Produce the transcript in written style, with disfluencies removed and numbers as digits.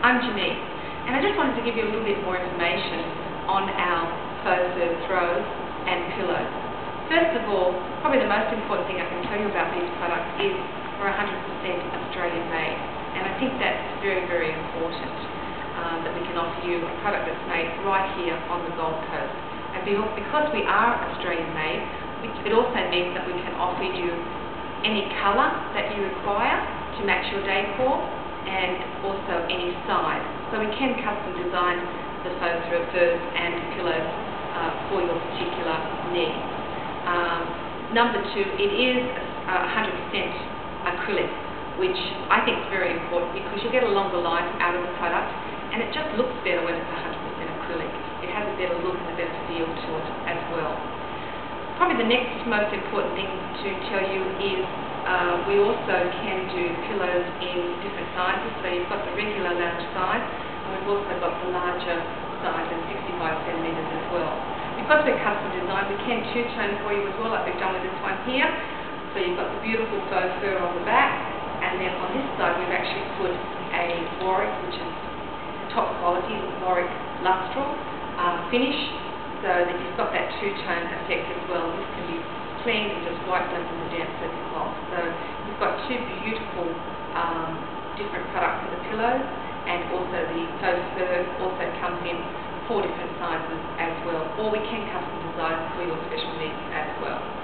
I'm Jannese, and I just wanted to give you a little bit more information on our faux fur throws and pillows. First of all, probably the most important thing I can tell you about these products is we're 100% Australian made, and I think that's very, very important, that we can offer you a product that's made right here on the Gold Coast. And because we are Australian made, it also means that we can offer you any colour that you require to match your decor, and also any size. So we can custom design the faux furs and pillows for your particular needs. Number two, it is 100% acrylic, which I think is very important because you get a longer life out of the product, and it just looks better when it's 100% acrylic. It has a better look and a better feel to it as well. Probably the next most important thing to tell you is we also can do pillows in different sizes. So you've got the regular lounge size, and we've also got the larger size of 65 centimetres as well. Because we're custom designed, we can two-tone for you as well, like we've done with this one here. So you've got the beautiful faux fur on the back, and then on this side we've actually put a Warwick, which is top quality, Warwick lustral finish, so that you've got that two-tone effect as well. This can be cleaned and just wiped over in the damp surface cloth. So you've got two beautiful different products for the pillows, and also the faux fur also comes in 4 different sizes as well, or we can custom design for your special needs as well.